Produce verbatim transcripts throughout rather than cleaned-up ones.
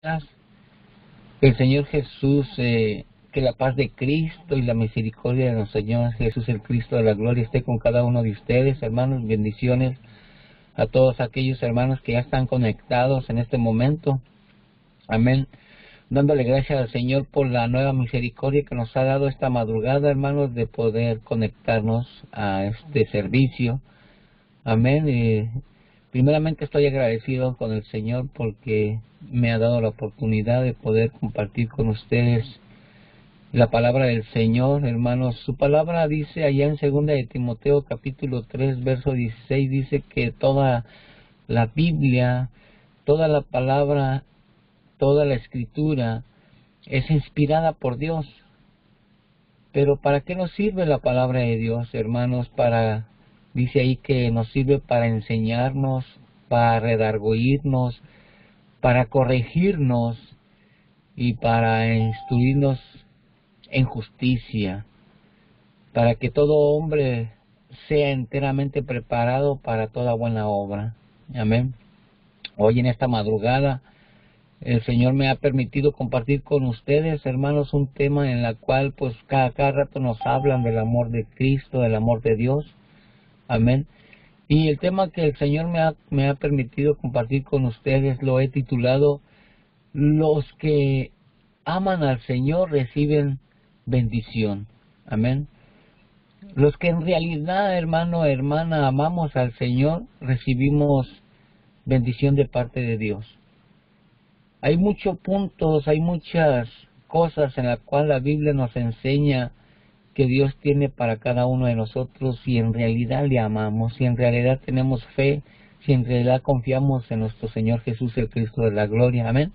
Que el Señor Jesús, eh, que la paz de Cristo y la misericordia de nuestro Señor Jesús, el Cristo de la gloria, esté con cada uno de ustedes, hermanos. Bendiciones a todos aquellos hermanos que ya están conectados en este momento. Amén. Dándole gracias al Señor por la nueva misericordia que nos ha dado esta madrugada, hermanos, de poder conectarnos a este servicio. Amén. Y primeramente estoy agradecido con el Señor porque me ha dado la oportunidad de poder compartir con ustedes la palabra del Señor, hermanos. Su palabra dice allá en segunda de Timoteo capítulo tres, verso dieciséis, dice que toda la Biblia, toda la palabra, toda la escritura es inspirada por Dios. Pero ¿para qué nos sirve la palabra de Dios, hermanos? Para, dice ahí que nos sirve para enseñarnos, para redarguirnos, para corregirnos y para instruirnos en justicia, para que todo hombre sea enteramente preparado para toda buena obra. Amén. Hoy en esta madrugada el Señor me ha permitido compartir con ustedes, hermanos, un tema en el cual pues cada, cada rato nos hablan del amor de Cristo, del amor de Dios. Amén. Y el tema que el Señor me ha, me ha permitido compartir con ustedes lo he titulado Los que aman al Señor reciben bendición. Amén. Los que en realidad, hermano, hermana, amamos al Señor, recibimos bendición de parte de Dios. Hay muchos puntos, hay muchas cosas en las cuales la Biblia nos enseña que Dios tiene para cada uno de nosotros, si en realidad le amamos, si en realidad tenemos fe, si en realidad confiamos en nuestro Señor Jesús, el Cristo de la gloria. Amén.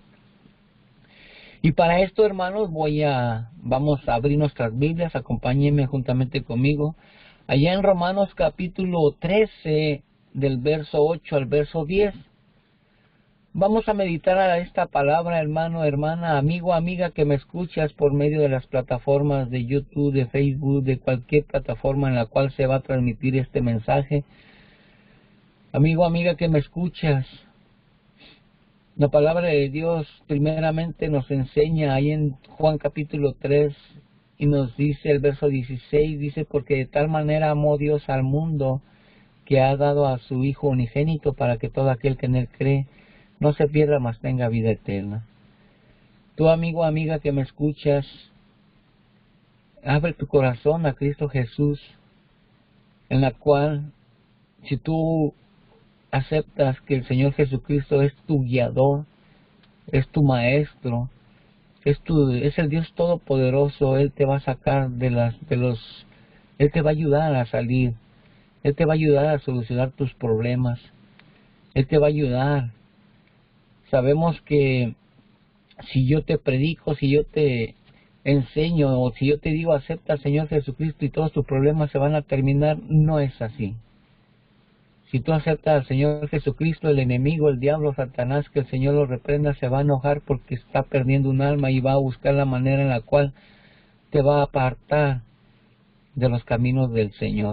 Y para esto, hermanos, voy a, vamos a abrir nuestras Biblias, acompáñenme juntamente conmigo. Allá en Romanos capítulo trece, del verso ocho al verso diez. Vamos a meditar a esta palabra, hermano, hermana, amigo, amiga que me escuchas por medio de las plataformas de YouTube, de Facebook, de cualquier plataforma en la cual se va a transmitir este mensaje. Amigo, amiga que me escuchas, la palabra de Dios primeramente nos enseña ahí en Juan capítulo tres y nos dice el verso dieciséis, dice, porque de tal manera amó Dios al mundo que ha dado a su Hijo unigénito para que todo aquel que en él cree no se pierda, mas tenga vida eterna. Tú, amigo, amiga que me escuchas, abre tu corazón a Cristo Jesús, en la cual, si tú aceptas que el Señor Jesucristo es tu guiador, es tu maestro, es tu, es el Dios todopoderoso, Él te va a sacar de las, de los, Él te va a ayudar a salir, Él te va a ayudar a solucionar tus problemas, Él te va a ayudar. Sabemos que si yo te predico, si yo te enseño, o si yo te digo acepta al Señor Jesucristo y todos tus problemas se van a terminar, no es así. Si tú aceptas al Señor Jesucristo, el enemigo, el diablo, Satanás, que el Señor lo reprenda, se va a enojar porque está perdiendo un alma y va a buscar la manera en la cual te va a apartar de los caminos del Señor.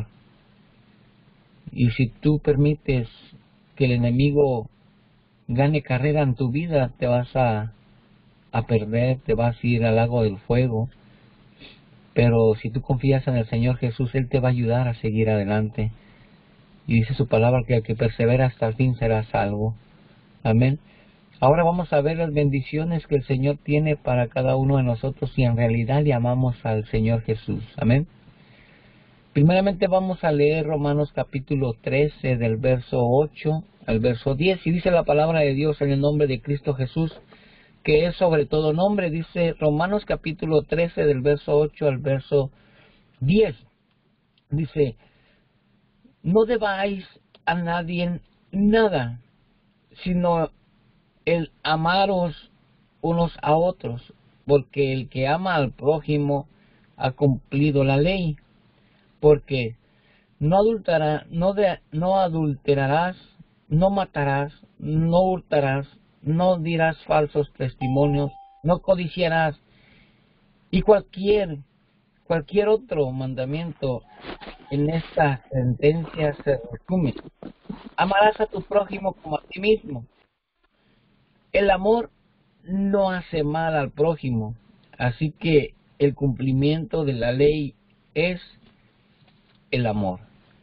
Y si tú permites que el enemigo gane carrera en tu vida, te vas a, a perder, te vas a ir al lago del fuego. Pero si tú confías en el Señor Jesús, Él te va a ayudar a seguir adelante. Y dice su palabra que el que persevera hasta el fin será salvo. Amén. Ahora vamos a ver las bendiciones que el Señor tiene para cada uno de nosotros si en realidad le amamos al Señor Jesús. Amén. Primeramente vamos a leer Romanos capítulo trece del verso ocho al verso diez. Y dice la palabra de Dios en el nombre de Cristo Jesús, que es sobre todo nombre. Dice Romanos capítulo trece del verso ocho al verso diez. Dice: no debáis a nadie nada, sino el amaros unos a otros, porque el que ama al prójimo ha cumplido la ley. Porque no adulterarás, no, de, no adulterarás, no matarás, no hurtarás, no dirás falsos testimonios, no codiciarás, y cualquier cualquier otro mandamiento en esta sentencia se resume: amarás a tu prójimo como a ti mismo. El amor no hace mal al prójimo. Así que el cumplimiento de la ley es el amor.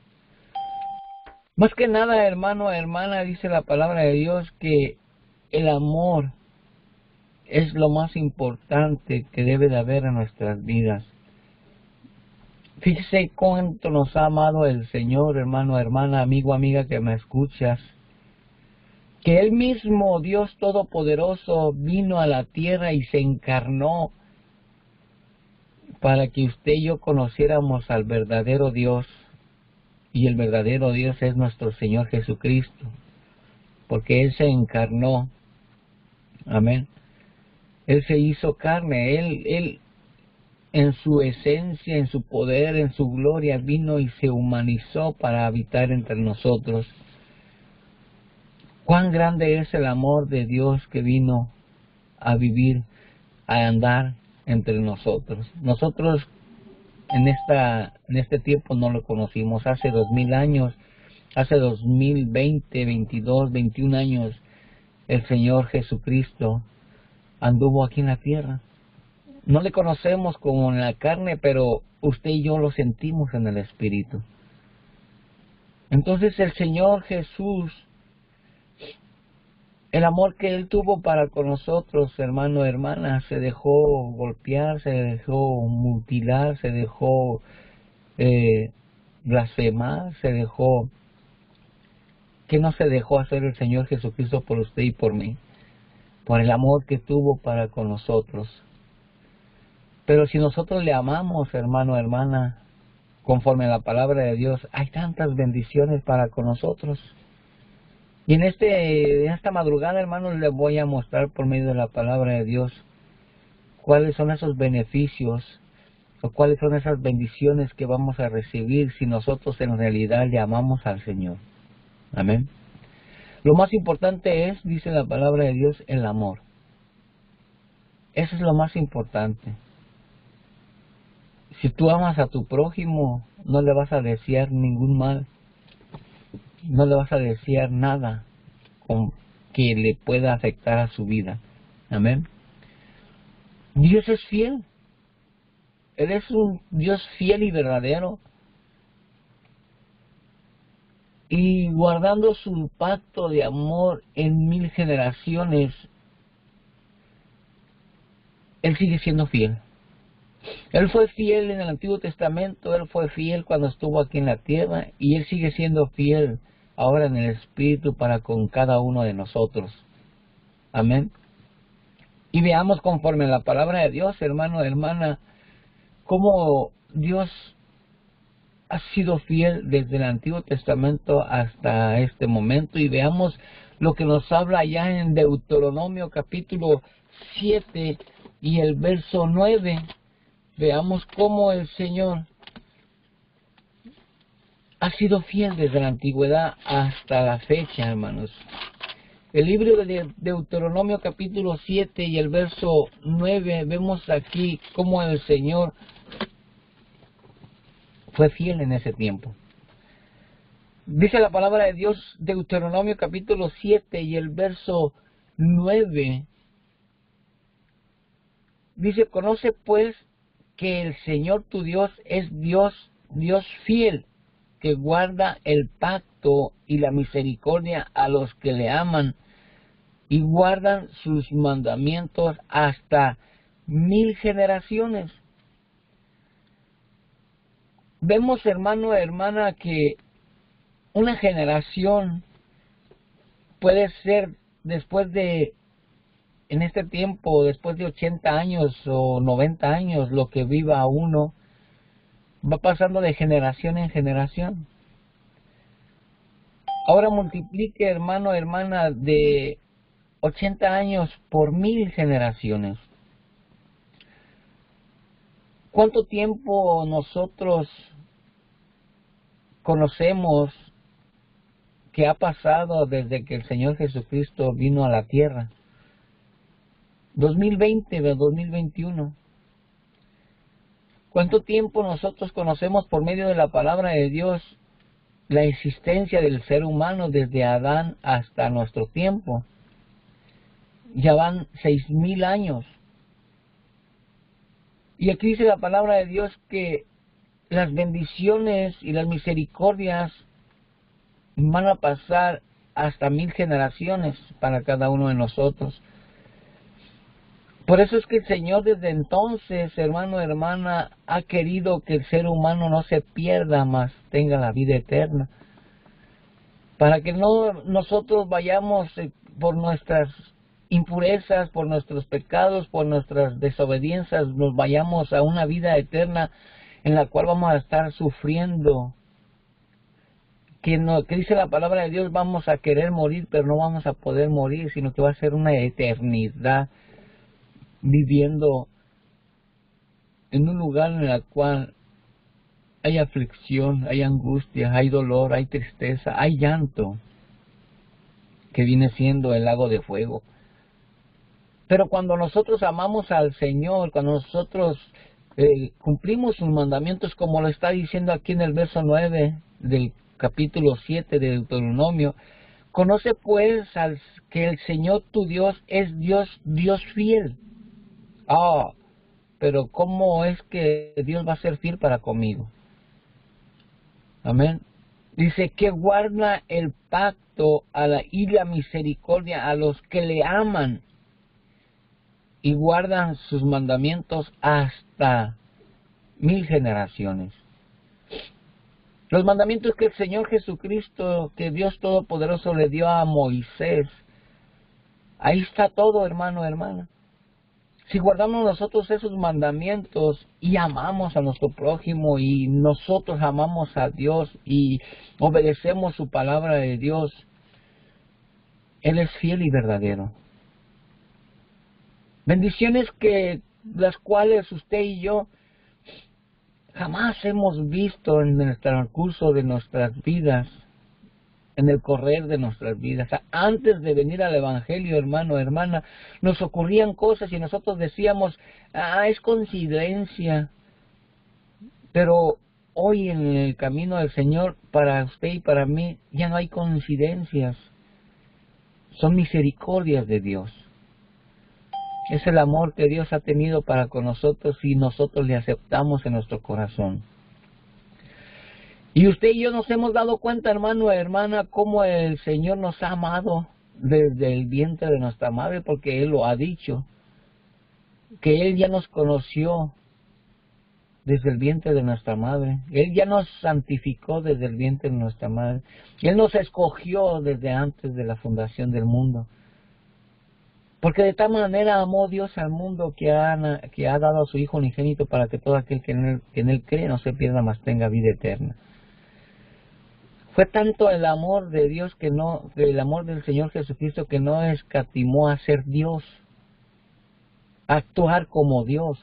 Más que nada, hermano, hermana, dice la palabra de Dios que el amor es lo más importante que debe de haber en nuestras vidas. Fíjese cuánto nos ha amado el Señor, hermano, hermana, amigo, amiga que me escuchas. Que Él mismo, Dios Todopoderoso, vino a la tierra y se encarnó para que usted y yo conociéramos al verdadero Dios. Y el verdadero Dios es nuestro Señor Jesucristo. Porque Él se encarnó. Amén. Él se hizo carne. Él, Él en su esencia, en su poder, en su gloria, vino y se humanizó para habitar entre nosotros. Cuán grande es el amor de Dios que vino a vivir, a andar entre nosotros. Nosotros en esta en este tiempo no lo conocimos. Hace dos mil años, hace dos mil veinte, veintidós, veintiún años, el Señor Jesucristo anduvo aquí en la tierra. No le conocemos como en la carne, pero usted y yo lo sentimos en el Espíritu. Entonces el Señor Jesús, el amor que Él tuvo para con nosotros, hermano, hermana, se dejó golpear, se dejó mutilar, se dejó eh, blasfemar, se dejó... ¿Qué no se dejó hacer el Señor Jesucristo por usted y por mí? Por el amor que tuvo para con nosotros. Pero si nosotros le amamos, hermano, hermana, conforme a la palabra de Dios, hay tantas bendiciones para con nosotros. Y en, este, en esta madrugada, hermanos, les voy a mostrar por medio de la palabra de Dios cuáles son esos beneficios o cuáles son esas bendiciones que vamos a recibir si nosotros en realidad le amamos al Señor. Amén. Lo más importante es, dice la palabra de Dios, el amor. Eso es lo más importante. Si tú amas a tu prójimo, no le vas a desear ningún mal. No le vas a desear nada con que le pueda afectar a su vida. Amén. Dios es fiel. Él es un Dios fiel y verdadero. Y guardando su pacto de amor en mil generaciones, Él sigue siendo fiel. Él fue fiel en el Antiguo Testamento, Él fue fiel cuando estuvo aquí en la tierra, y Él sigue siendo fiel ahora en el Espíritu para con cada uno de nosotros. Amén. Y veamos conforme a la palabra de Dios, hermano, hermana, cómo Dios ha sido fiel desde el Antiguo Testamento hasta este momento. Y veamos lo que nos habla allá en Deuteronomio capítulo siete y el verso nueve. Veamos cómo el Señor ha sido fiel desde la antigüedad hasta la fecha, hermanos. El libro de Deuteronomio capítulo siete y el verso nueve, vemos aquí cómo el Señor fue fiel en ese tiempo. Dice la palabra de Dios, Deuteronomio capítulo siete y el verso nueve. Dice, conoce pues que el Señor tu Dios es Dios, Dios fiel, que guarda el pacto y la misericordia a los que le aman y guardan sus mandamientos hasta mil generaciones. Vemos, hermano, hermana, que una generación puede ser después de, en este tiempo, después de ochenta años o noventa años, lo que viva uno, va pasando de generación en generación. Ahora multiplique, hermano, hermana, de ochenta años por mil generaciones. ¿Cuánto tiempo nosotros conocemos que ha pasado desde que el Señor Jesucristo vino a la tierra? dos mil veinte, dos mil veintiuno. ¿Cuánto tiempo nosotros conocemos por medio de la palabra de Dios la existencia del ser humano desde Adán hasta nuestro tiempo? ya van seis mil años. Y aquí dice la palabra de Dios que las bendiciones y las misericordias van a pasar hasta mil generaciones para cada uno de nosotros. Por eso es que el Señor desde entonces, hermano, hermana, ha querido que el ser humano no se pierda, más tenga la vida eterna. Para que no nosotros vayamos por nuestras impurezas, por nuestros pecados, por nuestras desobediencias, nos vayamos a una vida eterna en la cual vamos a estar sufriendo. Que, no, que dice la palabra de Dios, vamos a querer morir, pero no vamos a poder morir, sino que va a ser una eternidad viviendo en un lugar en el cual hay aflicción, hay angustia, hay dolor, hay tristeza, hay llanto, que viene siendo el lago de fuego. Pero cuando nosotros amamos al Señor, cuando nosotros eh, cumplimos sus mandamientos, como lo está diciendo aquí en el verso nueve del capítulo siete de Deuteronomio, conoce pues al, que el Señor tu Dios es Dios, Dios fiel. Ah, pero ¿cómo es que Dios va a ser fiel para conmigo? Amén. Dice que guarda el pacto a la, y la misericordia a los que le aman y guardan sus mandamientos hasta mil generaciones. Los mandamientos que el Señor Jesucristo, que Dios Todopoderoso le dio a Moisés, ahí está todo, hermano, hermana. Si guardamos nosotros esos mandamientos y amamos a nuestro prójimo y nosotros amamos a Dios y obedecemos su palabra de Dios, Él es fiel y verdadero. Bendiciones que las cuales usted y yo jamás hemos visto en el transcurso de nuestras vidas, en el correr de nuestras vidas. Antes de venir al Evangelio, hermano, hermana, nos ocurrían cosas y nosotros decíamos, ah, es coincidencia. Pero hoy en el camino del Señor, para usted y para mí, ya no hay coincidencias. Son misericordias de Dios. Es el amor que Dios ha tenido para con nosotros y nosotros le aceptamos en nuestro corazón. Y usted y yo nos hemos dado cuenta, hermano, hermana, cómo el Señor nos ha amado desde el vientre de nuestra madre, porque Él lo ha dicho, que Él ya nos conoció desde el vientre de nuestra madre. Él ya nos santificó desde el vientre de nuestra madre. Él nos escogió desde antes de la fundación del mundo. Porque de tal manera amó Dios al mundo que ha, que ha dado a su Hijo unigénito para que todo aquel que en, él, que en Él cree no se pierda, mas tenga vida eterna. Fue tanto el amor de Dios que no, el amor del Señor Jesucristo que no escatimó a ser Dios, a actuar como Dios.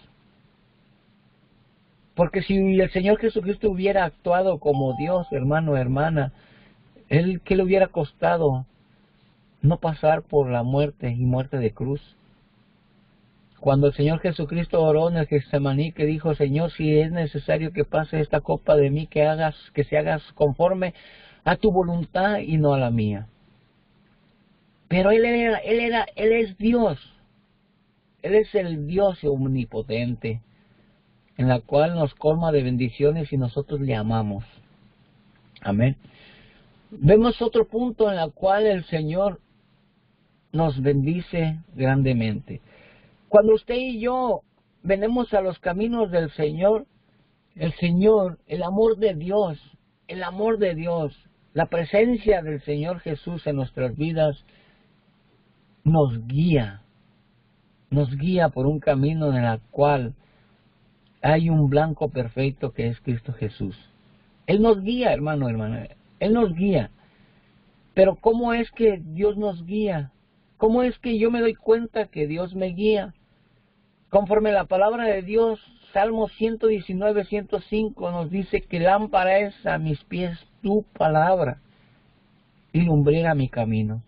Porque si el Señor Jesucristo hubiera actuado como Dios, hermano, hermana, Él, ¿qué le hubiera costado no pasar por la muerte y muerte de cruz? Cuando el Señor Jesucristo oró en el Getsemaní, que dijo, Señor, si es necesario que pase esta copa de mí, que hagas, que se hagas conforme a tu voluntad y no a la mía. Pero Él era, Él era, Él es Dios. Él es el Dios omnipotente, en la cual nos colma de bendiciones y nosotros le amamos. Amén. Vemos otro punto en el cual el Señor nos bendice grandemente. Cuando usted y yo venimos a los caminos del Señor, el Señor, el amor de Dios, el amor de Dios, la presencia del Señor Jesús en nuestras vidas nos guía, nos guía por un camino en el cual hay un blanco perfecto que es Cristo Jesús. Él nos guía, hermano, hermana, Él nos guía. Pero ¿cómo es que Dios nos guía? ¿Cómo es que yo me doy cuenta que Dios me guía? Conforme la palabra de Dios, Salmo ciento diecinueve, ciento cinco nos dice que lámpara es a mis pies tu palabra y lumbrera mi camino.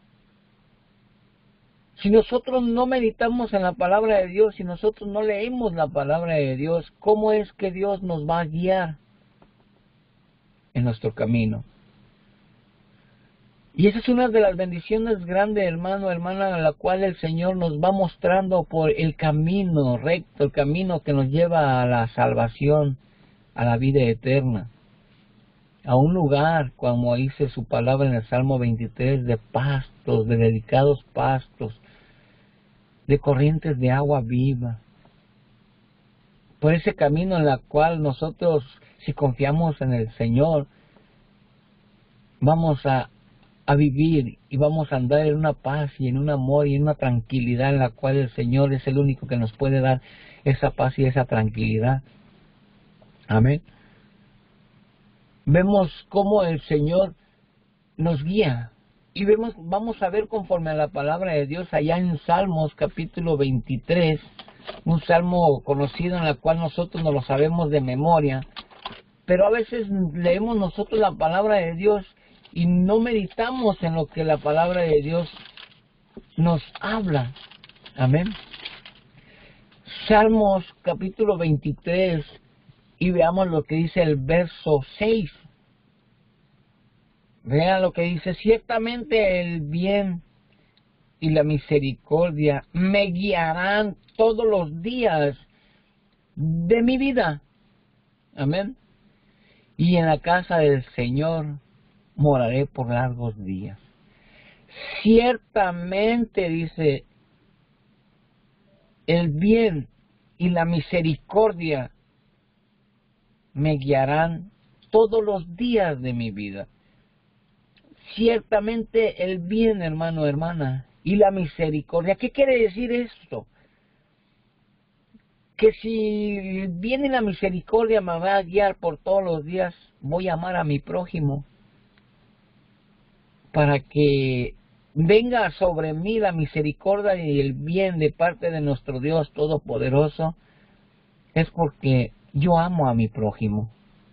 Si nosotros no meditamos en la palabra de Dios, si nosotros no leemos la palabra de Dios, ¿cómo es que Dios nos va a guiar en nuestro camino? Y esa es una de las bendiciones grandes, hermano, hermana, a la cual el Señor nos va mostrando por el camino recto, el camino que nos lleva a la salvación, a la vida eterna, a un lugar, como dice su palabra en el Salmo veintitrés, de pastos, de delicados pastos, de corrientes de agua viva. Por ese camino en el cual nosotros, si confiamos en el Señor, vamos a a vivir y vamos a andar en una paz y en un amor y en una tranquilidad en la cual el Señor es el único que nos puede dar esa paz y esa tranquilidad. Amén. Vemos cómo el Señor nos guía y vemos, vamos a ver conforme a la palabra de Dios allá en Salmos capítulo veintitrés, un salmo conocido en el cual nosotros no lo sabemos de memoria, pero a veces leemos nosotros la palabra de Dios y no meditamos en lo que la palabra de Dios nos habla. Amén. Salmos capítulo veintitrés, y veamos lo que dice el verso seis. Vean lo que dice: ciertamente el bien y la misericordia me guiarán todos los días de mi vida. Amén. Y en la casa del Señor moraré por largos días. Ciertamente, dice, el bien y la misericordia me guiarán todos los días de mi vida. Ciertamente el bien, hermano, hermana, y la misericordia. ¿Qué quiere decir esto? Que si el bien y la misericordia me va a guiar por todos los días, voy a amar a mi prójimo, para que venga sobre mí la misericordia y el bien de parte de nuestro Dios Todopoderoso, es porque yo amo a mi prójimo.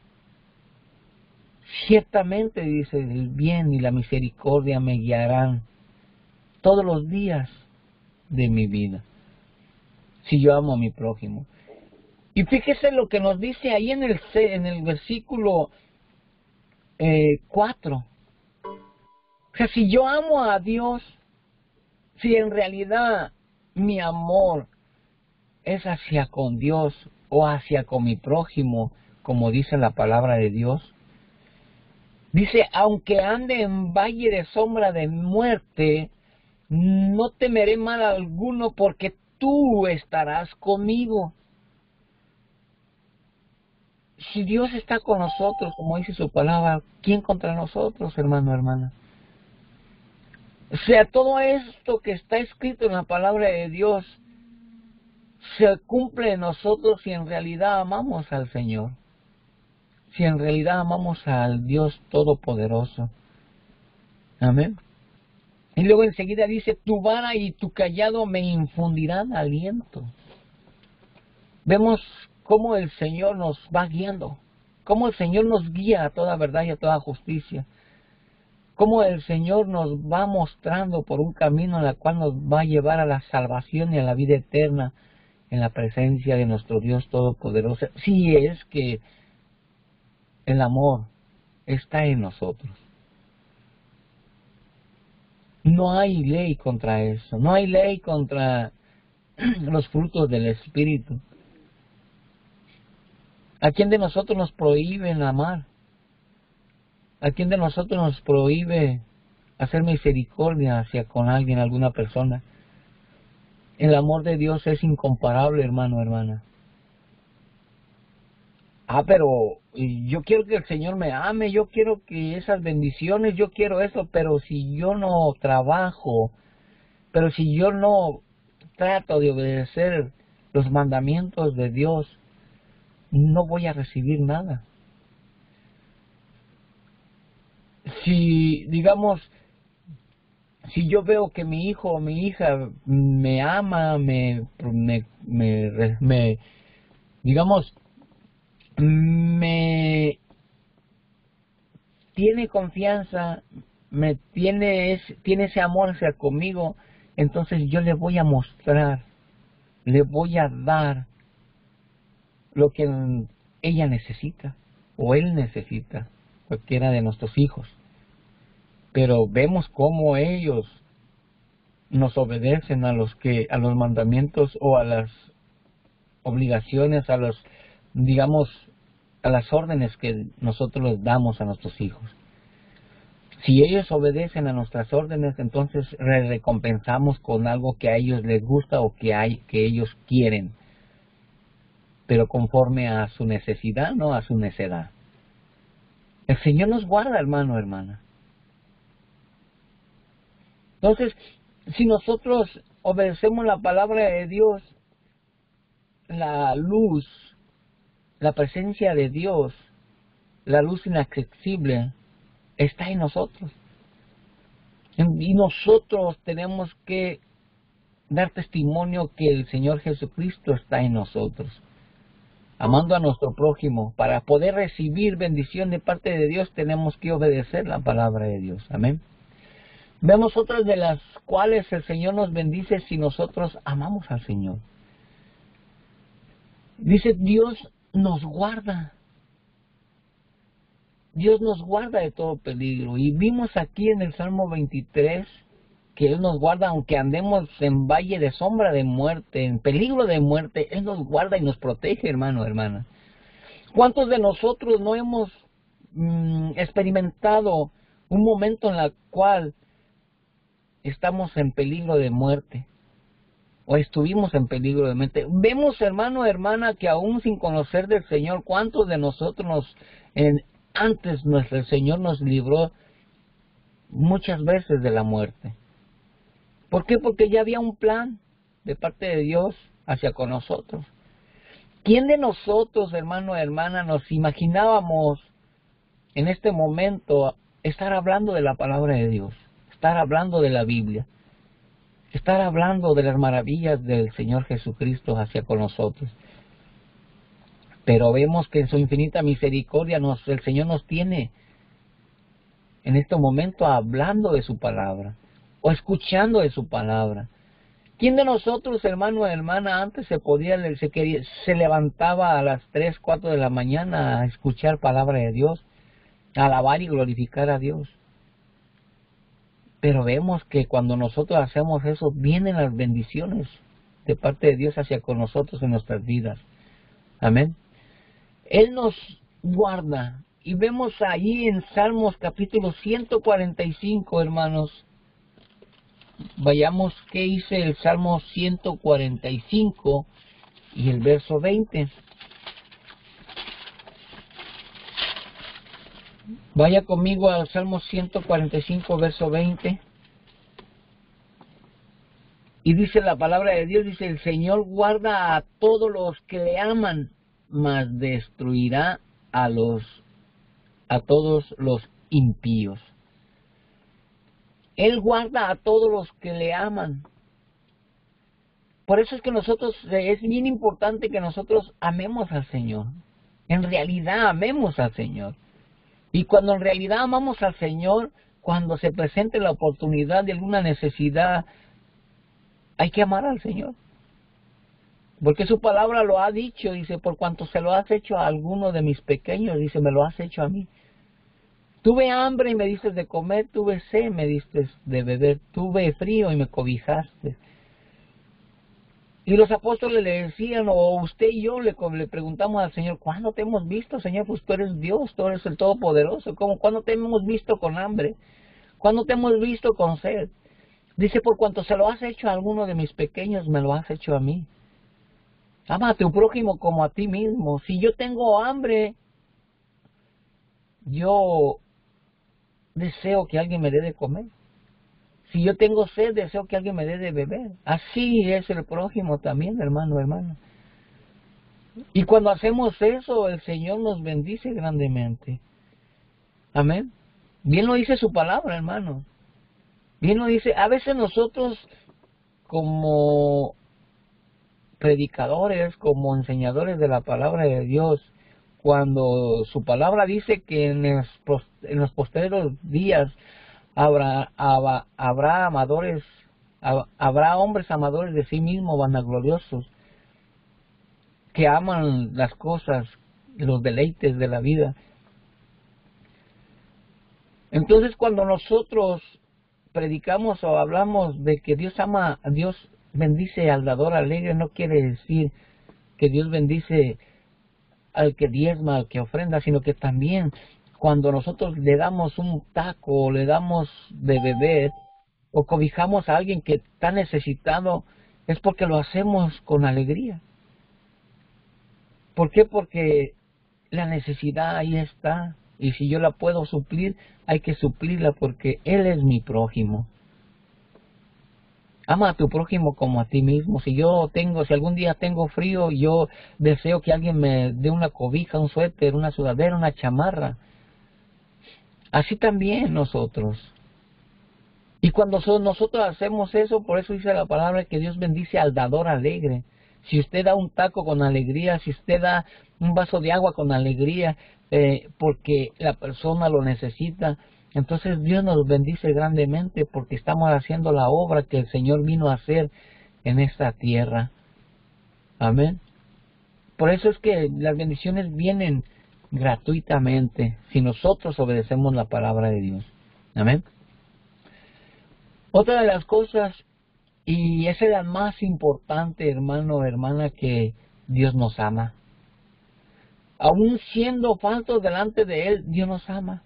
Ciertamente, dice, el bien y la misericordia me guiarán todos los días de mi vida, si yo amo a mi prójimo. Y fíjese lo que nos dice ahí en el, en el versículo eh, cuatro. O sea, si yo amo a Dios, si en realidad mi amor es hacia con Dios o hacia con mi prójimo, como dice la palabra de Dios, dice, aunque ande en valle de sombra de muerte, no temeré mal alguno, porque tú estarás conmigo. Si Dios está con nosotros, como dice su palabra, ¿quién contra nosotros, hermano, hermana? O sea, todo esto que está escrito en la palabra de Dios se cumple en nosotros si en realidad amamos al Señor, si en realidad amamos al Dios Todopoderoso. Amén. Y luego enseguida dice, tu vara y tu callado me infundirán aliento. Vemos cómo el Señor nos va guiando, cómo el Señor nos guía a toda verdad y a toda justicia. Cómo el Señor nos va mostrando por un camino en el cual nos va a llevar a la salvación y a la vida eterna en la presencia de nuestro Dios Todopoderoso. Si es que el amor está en nosotros. No hay ley contra eso. No hay ley contra los frutos del Espíritu. ¿A quién de nosotros nos prohíben amar? ¿A quién de nosotros nos prohíbe hacer misericordia hacia con alguien, alguna persona? El amor de Dios es incomparable, hermano, hermana. Ah, pero yo quiero que el Señor me ame, yo quiero que esas bendiciones, yo quiero eso, pero si yo no trabajo, pero si yo no trato de obedecer los mandamientos de Dios, no voy a recibir nada. Si, digamos, si yo veo que mi hijo o mi hija me ama, me, me, me, me digamos, me tiene confianza, me tiene, es, tiene ese amor hacia conmigo, entonces yo le voy a mostrar, le voy a dar lo que ella necesita o él necesita, cualquiera de nuestros hijos. pero vemos cómo ellos nos obedecen a los que a los mandamientos o a las obligaciones, a los, digamos, a las órdenes que nosotros les damos a nuestros hijos. Si ellos obedecen a nuestras órdenes, entonces les recompensamos con algo que a ellos les gusta o que hay que ellos quieren, pero conforme a su necesidad, no a su necedad. El Señor nos guarda, hermano, hermana. Entonces, si nosotros obedecemos la palabra de Dios, la luz, la presencia de Dios, la luz inaccesible, está en nosotros. Y nosotros tenemos que dar testimonio que el Señor Jesucristo está en nosotros, amando a nuestro prójimo. Para poder recibir bendición de parte de Dios, tenemos que obedecer la palabra de Dios. Amén. Vemos otras de las cuales el Señor nos bendice si nosotros amamos al Señor. Dice, Dios nos guarda. Dios nos guarda de todo peligro. Y vimos aquí en el Salmo veintitrés que Él nos guarda aunque andemos en valle de sombra de muerte, en peligro de muerte. Él nos guarda y nos protege, hermano, hermana. ¿Cuántos de nosotros no hemos mm, experimentado un momento en el cual estamos en peligro de muerte? O estuvimos en peligro de muerte. Vemos, hermano, hermana, que aún sin conocer del Señor, ¿cuántos de nosotros nos... En, Antes nuestro Señor nos libró muchas veces de la muerte? ¿Por qué? Porque ya había un plan de parte de Dios hacia con nosotros. ¿Quién de nosotros, hermano, hermana, nos imaginábamos en este momento estar hablando de la palabra de Dios? Estar hablando de la Biblia. Estar hablando de las maravillas del Señor Jesucristo hacia con nosotros. Pero vemos que en su infinita misericordia nos, el Señor nos tiene en este momento hablando de su palabra o escuchando de su palabra. ¿Quién de nosotros, hermano o hermana, antes se podía, se, quería, se levantaba a las tres, cuatro de la mañana a escuchar palabra de Dios, a alabar y glorificar a Dios? Pero vemos que cuando nosotros hacemos eso, vienen las bendiciones de parte de Dios hacia con nosotros en nuestras vidas. Amén. Él nos guarda. Y vemos ahí en Salmos capítulo ciento cuarenta y cinco, hermanos. Vayamos qué dice el Salmo ciento cuarenta y cinco y el verso veinte. Vaya conmigo al Salmo ciento cuarenta y cinco, verso veinte. Y dice la palabra de Dios, dice, el Señor guarda a todos los que le aman, mas destruirá a los a todos los impíos. Él guarda a todos los que le aman. Por eso es que nosotros, es bien importante que nosotros amemos al Señor. En realidad amemos al Señor. Y cuando en realidad amamos al Señor, cuando se presente la oportunidad de alguna necesidad, hay que amar al Señor. Porque su palabra lo ha dicho, dice, por cuanto se lo has hecho a alguno de mis pequeños, dice, me lo has hecho a mí. Tuve hambre y me diste de comer, tuve sed y me diste de beber, tuve frío y me cobijaste. Y los apóstoles le decían, o usted y yo le, le preguntamos al Señor, ¿cuándo te hemos visto, Señor? Pues tú eres Dios, tú eres el Todopoderoso. ¿Cómo? ¿Cuándo te hemos visto con hambre? ¿Cuándo te hemos visto con sed? Dice, por cuanto se lo has hecho a alguno de mis pequeños, me lo has hecho a mí. Ama a tu prójimo como a ti mismo. Si yo tengo hambre, yo deseo que alguien me dé de comer. Si yo tengo sed, deseo que alguien me dé de beber. Así es el prójimo también, hermano, hermano. Y cuando hacemos eso, el Señor nos bendice grandemente. Amén. Bien lo dice su palabra, hermano. Bien lo dice. A veces nosotros, como predicadores, como enseñadores de la palabra de Dios, cuando su palabra dice que en los, en los posteriores días habrá, habrá, habrá amadores, habrá hombres amadores de sí mismos, vanagloriosos, que aman las cosas, los deleites de la vida. Entonces, cuando nosotros predicamos o hablamos de que Dios ama, Dios bendice al dador alegre, no quiere decir que Dios bendice al que diezma, al que ofrenda, sino que también cuando nosotros le damos un taco o le damos de beber o cobijamos a alguien que está necesitado, es porque lo hacemos con alegría. ¿Por qué? Porque la necesidad ahí está, y si yo la puedo suplir, hay que suplirla porque Él es mi prójimo. Ama a tu prójimo como a ti mismo. Si yo tengo, si algún día tengo frío, yo deseo que alguien me dé una cobija, un suéter, una sudadera, una chamarra. Así también nosotros. Y cuando nosotros hacemos eso, por eso dice la palabra que Dios bendice al dador alegre. Si usted da un taco con alegría, si usted da un vaso de agua con alegría, eh, porque la persona lo necesita, entonces Dios nos bendice grandemente porque estamos haciendo la obra que el Señor vino a hacer en esta tierra. Amén. Por eso es que las bendiciones vienen gratuitamente si nosotros obedecemos la palabra de Dios. Amén. Otra de las cosas, y esa es la más importante, hermano o hermana, que Dios nos ama. Aún siendo faltos delante de Él, Dios nos ama.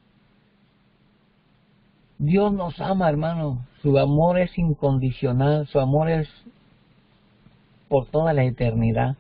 Dios nos ama, hermano. Su amor es incondicional, su amor es por toda la eternidad.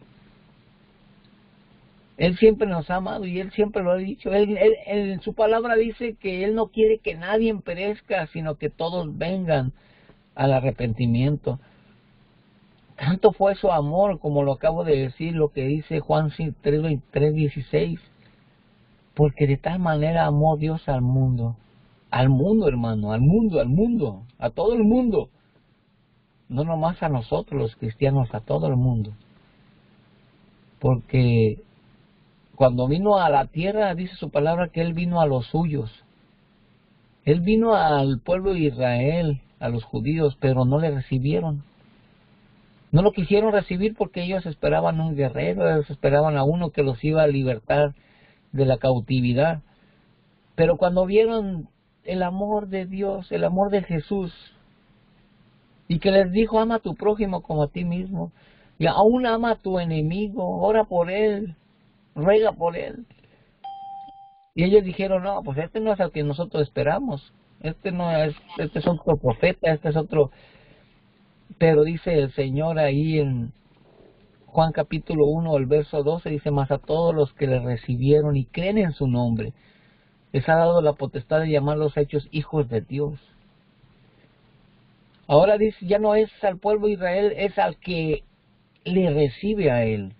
Él siempre nos ha amado y Él siempre lo ha dicho. Él, él, él, en su palabra dice que Él no quiere que nadie perezca, sino que todos vengan al arrepentimiento. Tanto fue su amor, como lo acabo de decir, lo que dice Juan tres dieciséis. Porque de tal manera amó Dios al mundo. Al mundo, hermano, al mundo, al mundo, a todo el mundo. No nomás a nosotros los cristianos, a todo el mundo. Porque cuando vino a la tierra, dice su palabra que Él vino a los suyos. Él vino al pueblo de Israel, a los judíos, pero no le recibieron. No lo quisieron recibir porque ellos esperaban un guerrero, ellos esperaban a uno que los iba a libertar de la cautividad. Pero cuando vieron el amor de Dios, el amor de Jesús, y que les dijo, ama a tu prójimo como a ti mismo, y aún ama a tu enemigo, ora por él, ruega por él. Y ellos dijeron, no, pues este no es el que nosotros esperamos, este no es, este es otro profeta, este es otro. Pero dice el Señor ahí en Juan capítulo uno, el verso doce, dice, mas a todos los que le recibieron y creen en su nombre, les ha dado la potestad de llamar los hechos hijos de Dios. Ahora dice, ya no es al pueblo de Israel, es al que le recibe a Él.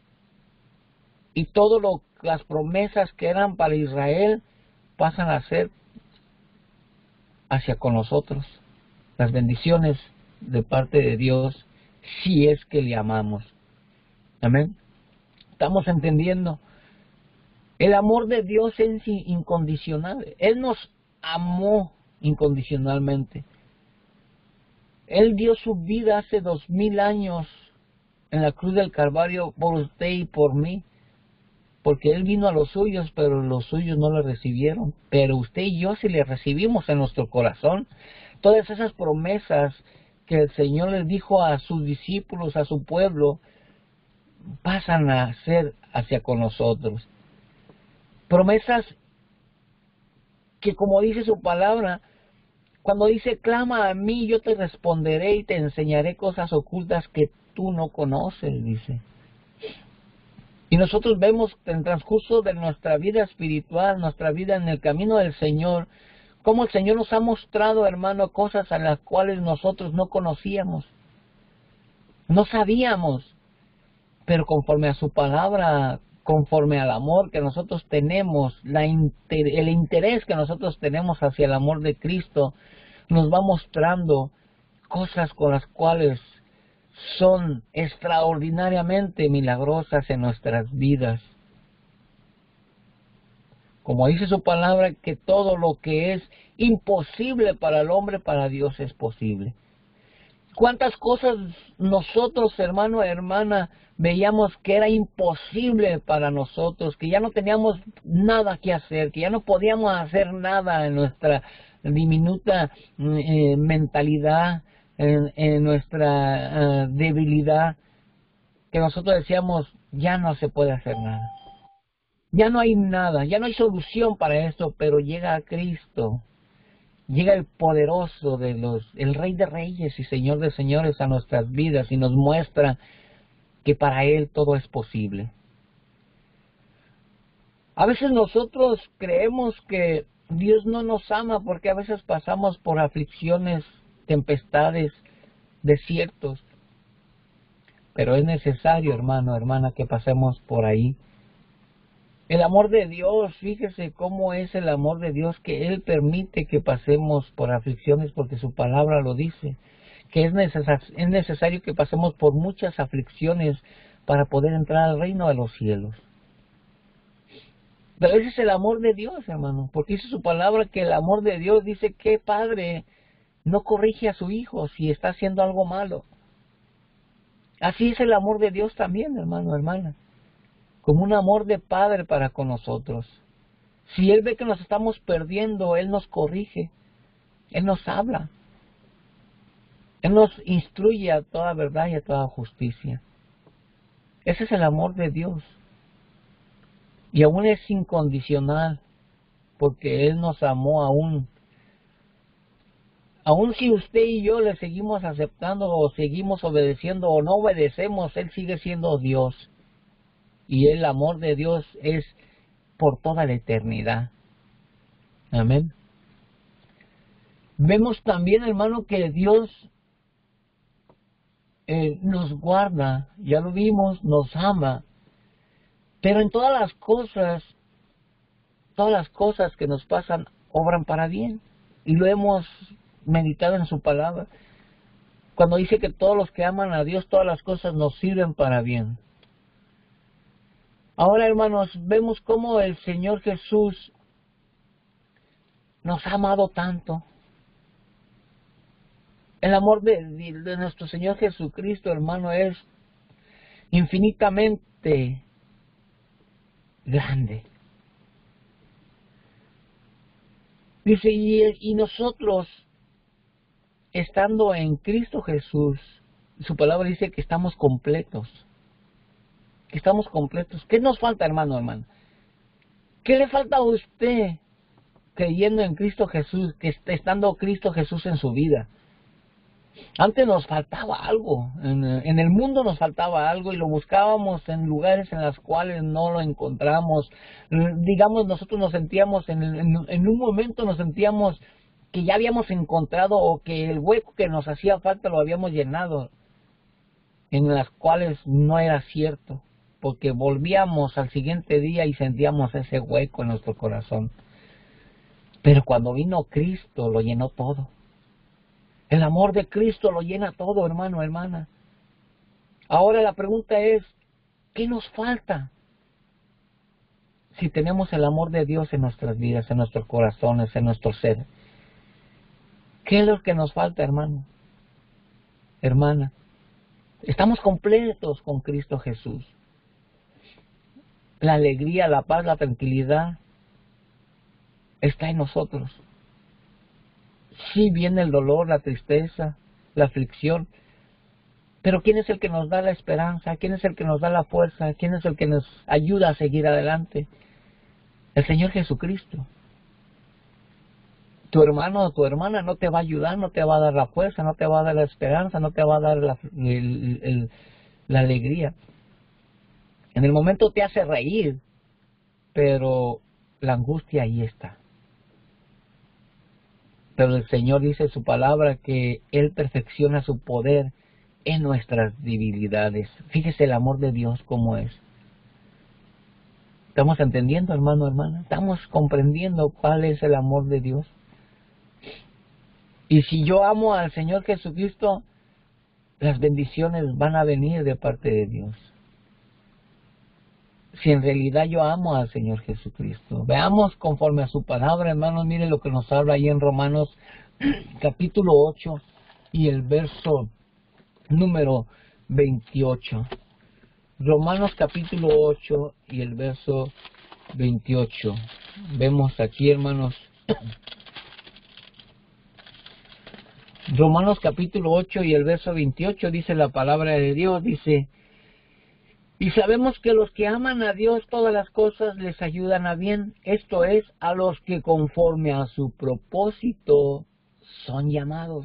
Y todas las promesas que eran para Israel pasan a ser hacia con nosotros. Las bendiciones de parte de Dios, si es que le amamos. Amén. Estamos entendiendo. El amor de Dios es incondicional. Él nos amó incondicionalmente. Él dio su vida hace dos mil años en la cruz del Calvario por usted y por mí. Porque Él vino a los suyos, pero los suyos no le recibieron. Pero usted y yo sí le recibimos en nuestro corazón. Todas esas promesas que el Señor les dijo a sus discípulos, a su pueblo, pasan a ser hacia con nosotros. Promesas que, como dice su palabra, cuando dice, clama a mí, yo te responderé y te enseñaré cosas ocultas que tú no conoces, dice. Y nosotros vemos en el transcurso de nuestra vida espiritual, nuestra vida en el camino del Señor, cómo el Señor nos ha mostrado, hermano, cosas a las cuales nosotros no conocíamos, no sabíamos, pero conforme a su palabra, conforme al amor que nosotros tenemos, la inter, el interés que nosotros tenemos hacia el amor de Cristo, nos va mostrando cosas con las cuales son extraordinariamente milagrosas en nuestras vidas. Como dice su palabra, que todo lo que es imposible para el hombre, para Dios es posible. ¿Cuántas cosas nosotros, hermano, hermana, veíamos que era imposible para nosotros, que ya no teníamos nada que hacer, que ya no podíamos hacer nada en nuestra diminuta eh, mentalidad, en, en nuestra uh, debilidad, que nosotros decíamos, ya no se puede hacer nada. Ya no hay nada, ya no hay solución para esto, pero llega a Cristo. Llega el poderoso de los, el Rey de Reyes y Señor de Señores a nuestras vidas y nos muestra que para Él todo es posible. A veces nosotros creemos que Dios no nos ama porque a veces pasamos por aflicciones, tempestades, desiertos. Pero es necesario, hermano, hermana, que pasemos por ahí. El amor de Dios, fíjese cómo es el amor de Dios, que Él permite que pasemos por aflicciones porque su palabra lo dice, que es, neces es necesario que pasemos por muchas aflicciones para poder entrar al reino de los cielos. Pero ese es el amor de Dios, hermano, porque dice su palabra que el amor de Dios dice que padre no corrige a su hijo si está haciendo algo malo. Así es el amor de Dios también, hermano, hermana. Como un amor de padre para con nosotros. Si Él ve que nos estamos perdiendo, Él nos corrige, Él nos habla, Él nos instruye a toda verdad y a toda justicia. Ese es el amor de Dios. Y aún es incondicional, porque Él nos amó aún. Aún si usted y yo le seguimos aceptando o seguimos obedeciendo o no obedecemos, Él sigue siendo Dios. Y el amor de Dios es por toda la eternidad. Amén. Vemos también, hermano, que Dios eh, nos guarda, ya lo vimos, nos ama. Pero en todas las cosas, todas las cosas que nos pasan, obran para bien. Y lo hemos meditado en su palabra. Cuando dice que todos los que aman a Dios, todas las cosas nos sirven para bien. Ahora, hermanos, vemos cómo el Señor Jesús nos ha amado tanto. El amor de, de nuestro Señor Jesucristo, hermano, es infinitamente grande. Dice, y, y nosotros, estando en Cristo Jesús, su palabra dice que estamos completos. Que estamos completos. ¿Qué nos falta, hermano, hermano? ¿Qué le falta a usted creyendo en Cristo Jesús, que está estando Cristo Jesús en su vida? Antes nos faltaba algo, en, en el mundo nos faltaba algo y lo buscábamos en lugares en los cuales no lo encontramos. Digamos, nosotros nos sentíamos, en, en, en un momento nos sentíamos que ya habíamos encontrado o que el hueco que nos hacía falta lo habíamos llenado, en las cuales no era cierto. Porque volvíamos al siguiente día y sentíamos ese hueco en nuestro corazón. Pero cuando vino Cristo, lo llenó todo. El amor de Cristo lo llena todo, hermano, hermana. Ahora la pregunta es, ¿qué nos falta? Si tenemos el amor de Dios en nuestras vidas, en nuestros corazones, en nuestro ser. ¿Qué es lo que nos falta, hermano? Hermana. Estamos completos con Cristo Jesús. La alegría, la paz, la tranquilidad está en nosotros. Sí viene el dolor, la tristeza, la aflicción, pero ¿quién es el que nos da la esperanza? ¿Quién es el que nos da la fuerza? ¿Quién es el que nos ayuda a seguir adelante? El Señor Jesucristo. Tu hermano o tu hermana no te va a ayudar, no te va a dar la fuerza, no te va a dar la esperanza, no te va a dar la, el, el, la alegría. En el momento te hace reír, pero la angustia ahí está. Pero el Señor dice en su palabra que Él perfecciona su poder en nuestras debilidades. Fíjese el amor de Dios cómo es. ¿Estamos entendiendo, hermano, hermana? ¿Estamos comprendiendo cuál es el amor de Dios? Y si yo amo al Señor Jesucristo, las bendiciones van a venir de parte de Dios. Si en realidad yo amo al Señor Jesucristo. Veamos conforme a su palabra, hermanos, miren lo que nos habla ahí en Romanos capítulo ocho y el verso número veintiocho. Romanos capítulo ocho y el verso veintiocho. Vemos aquí, hermanos, Romanos capítulo ocho y el verso veintiocho, dice la palabra de Dios, dice: y sabemos que los que aman a Dios, todas las cosas les ayudan a bien, esto es, a los que conforme a su propósito son llamados.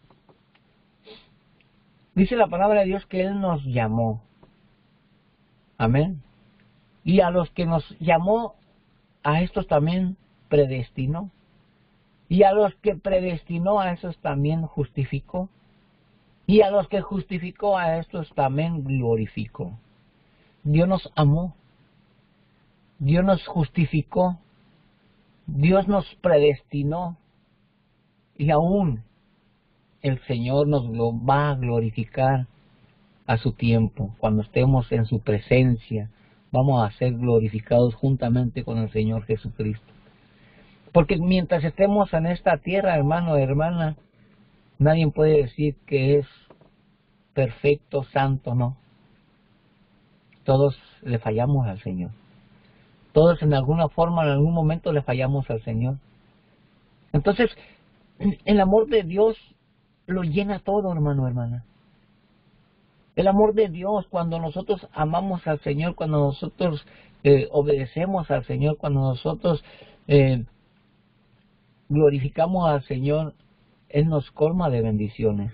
Dice la palabra de Dios que Él nos llamó. Amén. Y a los que nos llamó, a estos también predestinó. Y a los que predestinó, a esos también justificó. Y a los que justificó, a estos también glorificó. Dios nos amó. Dios nos justificó. Dios nos predestinó. Y aún el Señor nos lo va a glorificar a su tiempo. Cuando estemos en su presencia, vamos a ser glorificados juntamente con el Señor Jesucristo. Porque mientras estemos en esta tierra, hermano, hermana, nadie puede decir que es perfecto, santo, no. Todos le fallamos al Señor. Todos en alguna forma, en algún momento le fallamos al Señor. Entonces, el amor de Dios lo llena todo, hermano, hermana. El amor de Dios, cuando nosotros amamos al Señor, cuando nosotros eh, obedecemos al Señor, cuando nosotros eh, glorificamos al Señor, Él nos colma de bendiciones.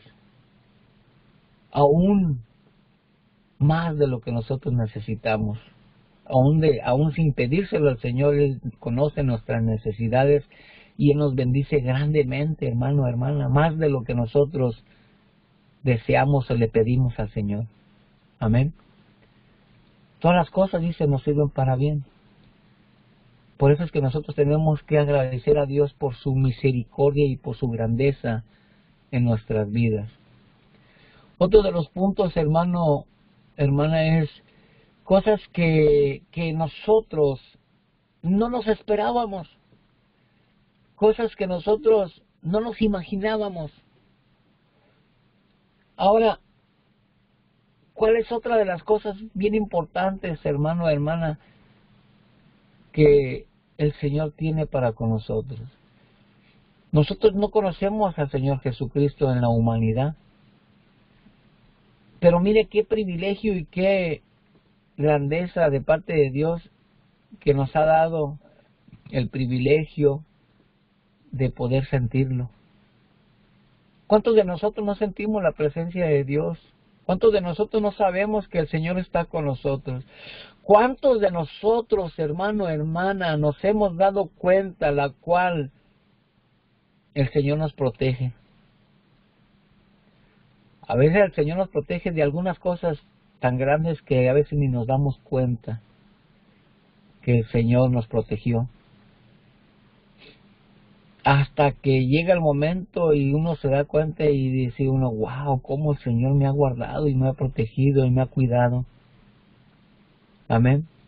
Aún más de lo que nosotros necesitamos. Aún, de, aún sin pedírselo al Señor, Él conoce nuestras necesidades y Él nos bendice grandemente, hermano, hermana, más de lo que nosotros deseamos o le pedimos al Señor. Amén. Todas las cosas, dice, nos sirven para bien. Por eso es que nosotros tenemos que agradecer a Dios por su misericordia y por su grandeza en nuestras vidas. Otro de los puntos, hermano, hermana, es cosas que, que nosotros no nos esperábamos. Cosas que nosotros no nos imaginábamos. Ahora, ¿cuál es otra de las cosas bien importantes, hermano, hermana, que el Señor tiene para con nosotros? Nosotros no conocemos al Señor Jesucristo en la humanidad, pero mire qué privilegio y qué grandeza de parte de Dios que nos ha dado el privilegio de poder sentirlo. ¿Cuántos de nosotros no sentimos la presencia de Dios? ¿Cuántos de nosotros no sabemos que el Señor está con nosotros? ¿Cuántos de nosotros, hermano, hermana, nos hemos dado cuenta la cual el Señor nos protege? A veces el Señor nos protege de algunas cosas tan grandes que a veces ni nos damos cuenta que el Señor nos protegió. Hasta que llega el momento y uno se da cuenta y dice uno, wow, cómo el Señor me ha guardado y me ha protegido y me ha cuidado. Amén.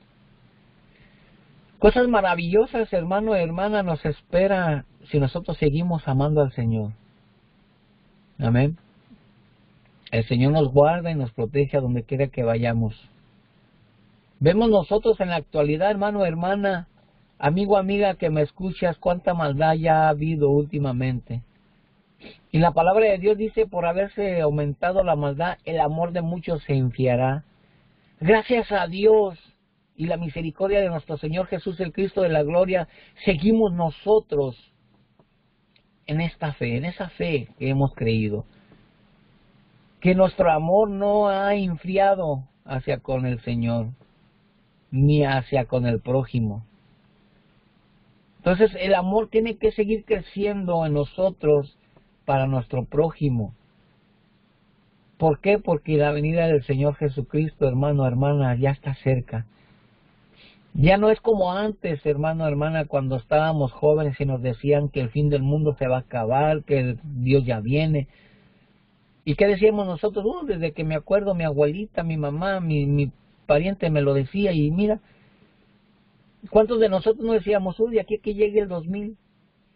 Cosas maravillosas, hermano, hermana, nos espera si nosotros seguimos amando al Señor. Amén. El Señor nos guarda y nos protege a donde quiera que vayamos. Vemos nosotros en la actualidad, hermano, hermana, amigo, amiga que me escuchas, cuánta maldad ya ha habido últimamente. Y la palabra de Dios dice, por haberse aumentado la maldad, el amor de muchos se enfriará. Gracias a Dios y la misericordia de nuestro Señor Jesús, el Cristo de la gloria, seguimos nosotros en esta fe, en esa fe que hemos creído. Que nuestro amor no ha enfriado hacia con el Señor, ni hacia con el prójimo. Entonces el amor tiene que seguir creciendo en nosotros para nuestro prójimo. ¿Por qué? Porque la venida del Señor Jesucristo, hermano, hermana, ya está cerca. Ya no es como antes, hermano, hermana, cuando estábamos jóvenes y nos decían que el fin del mundo se va a acabar, que Dios ya viene. ¿Y qué decíamos nosotros? Uh, desde que me acuerdo, mi abuelita, mi mamá, mi, mi pariente me lo decía y mira, ¿cuántos de nosotros no decíamos, uy, de aquí a que llegue el dos mil?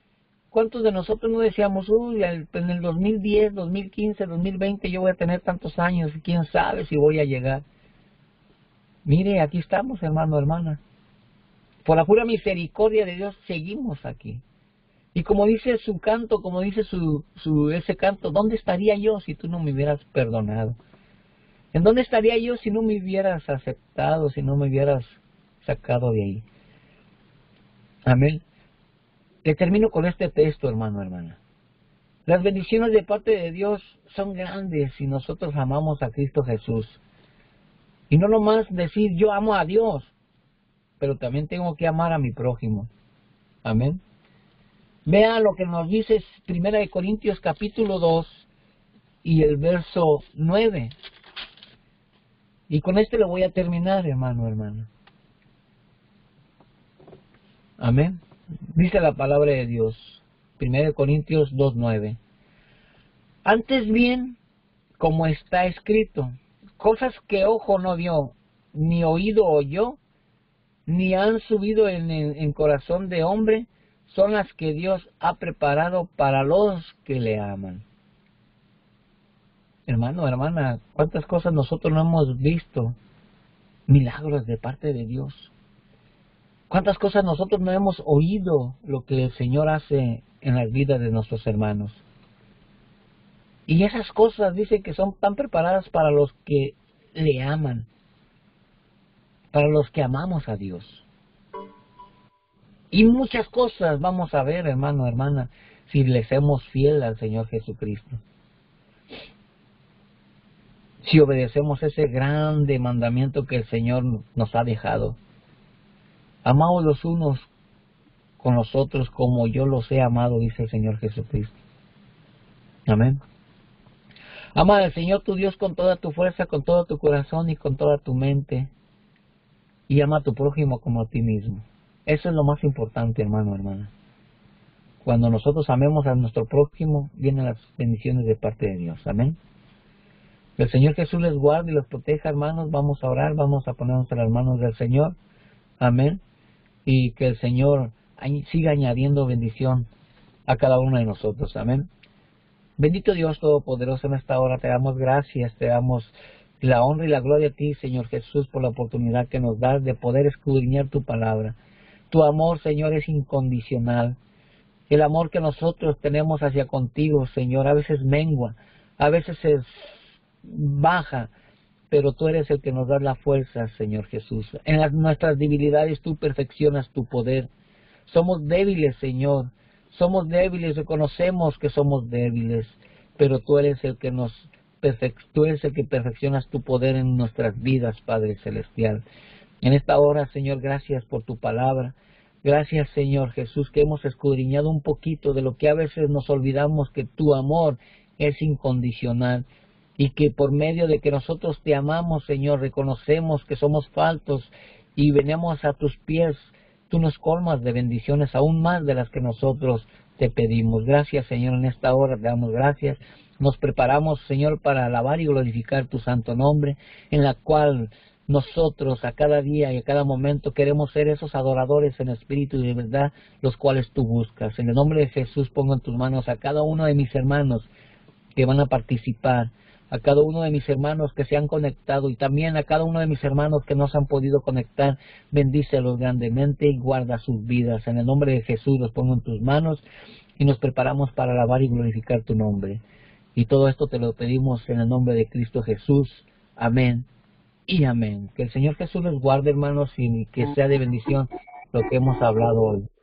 ¿Cuántos de nosotros no decíamos, uy, en el dos mil diez, dos mil quince, dos mil veinte yo voy a tener tantos años y quién sabe si voy a llegar? Mire, aquí estamos, hermano, hermana. Por la pura misericordia de Dios seguimos aquí. Y como dice su canto, como dice su, su ese canto, ¿dónde estaría yo si tú no me hubieras perdonado? ¿En dónde estaría yo si no me hubieras aceptado, si no me hubieras sacado de ahí? Amén. Te termino con este texto, hermano, hermana. Las bendiciones de parte de Dios son grandes si nosotros amamos a Cristo Jesús. Y no nomás decir yo amo a Dios, pero también tengo que amar a mi prójimo. Amén. Vea lo que nos dice Primera de Corintios capítulo dos y el verso nueve. Y con este lo voy a terminar, hermano, hermana. Amén. Dice la palabra de Dios, Primera de Corintios dos nueve. Antes bien, como está escrito, cosas que ojo no vio, ni oído oyó, ni han subido en el corazón de hombre, son las que Dios ha preparado para los que le aman. Hermano, hermana, ¿cuántas cosas nosotros no hemos visto? Milagros de parte de Dios. ¿Cuántas cosas nosotros no hemos oído lo que el Señor hace en las vidas de nuestros hermanos? Y esas cosas dicen que son tan preparadas para los que le aman, para los que amamos a Dios. Y muchas cosas vamos a ver, hermano, hermana, si le somos fiel al Señor Jesucristo. Si obedecemos ese grande mandamiento que el Señor nos ha dejado. Amaos los unos con los otros como yo los he amado, dice el Señor Jesucristo. Amén. Ama al Señor tu Dios con toda tu fuerza, con todo tu corazón y con toda tu mente. Y ama a tu prójimo como a ti mismo. Eso es lo más importante, hermano, hermana. Cuando nosotros amemos a nuestro prójimo, vienen las bendiciones de parte de Dios. Amén. Que el Señor Jesús les guarde y los proteja, hermanos. Vamos a orar, vamos a ponernos en las manos del Señor. Amén. Y que el Señor siga añadiendo bendición a cada uno de nosotros. Amén. Bendito Dios Todopoderoso, en esta hora te damos gracias, te damos la honra y la gloria a ti, Señor Jesús, por la oportunidad que nos das de poder escudriñar tu palabra. Tu amor, Señor, es incondicional. El amor que nosotros tenemos hacia contigo, Señor, a veces mengua, a veces es baja, pero tú eres el que nos da la fuerza, Señor Jesús. En las, nuestras debilidades tú perfeccionas tu poder. Somos débiles, Señor. Somos débiles, reconocemos que somos débiles, pero tú eres el que nos perfec tú eres el que perfeccionas tu poder en nuestras vidas, Padre Celestial. En esta hora, Señor, gracias por tu palabra. Gracias, Señor Jesús, que hemos escudriñado un poquito de lo que a veces nos olvidamos, que tu amor es incondicional y que por medio de que nosotros te amamos, Señor, reconocemos que somos faltos y venimos a tus pies. Tú nos colmas de bendiciones aún más de las que nosotros te pedimos. Gracias, Señor, en esta hora te damos gracias. Nos preparamos, Señor, para alabar y glorificar tu santo nombre, en la cual nosotros a cada día y a cada momento queremos ser esos adoradores en espíritu y de verdad, los cuales tú buscas. En el nombre de Jesús pongo en tus manos a cada uno de mis hermanos que van a participar, a cada uno de mis hermanos que se han conectado y también a cada uno de mis hermanos que no se han podido conectar. Bendícelos grandemente y guarda sus vidas. En el nombre de Jesús los pongo en tus manos y nos preparamos para alabar y glorificar tu nombre. Y todo esto te lo pedimos en el nombre de Cristo Jesús. Amén y amén. Que el Señor Jesús los guarde, hermanos, y que sea de bendición lo que hemos hablado hoy.